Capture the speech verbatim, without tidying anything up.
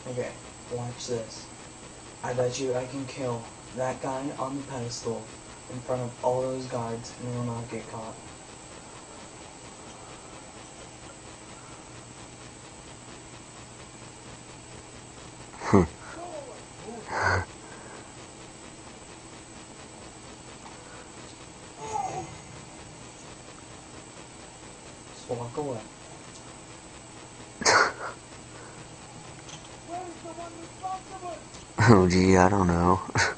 Okay, watch this. I bet you I can kill that guy on the pedestal in front of all those guards and they will not get caught. Just walk away. Oh gee, I don't know.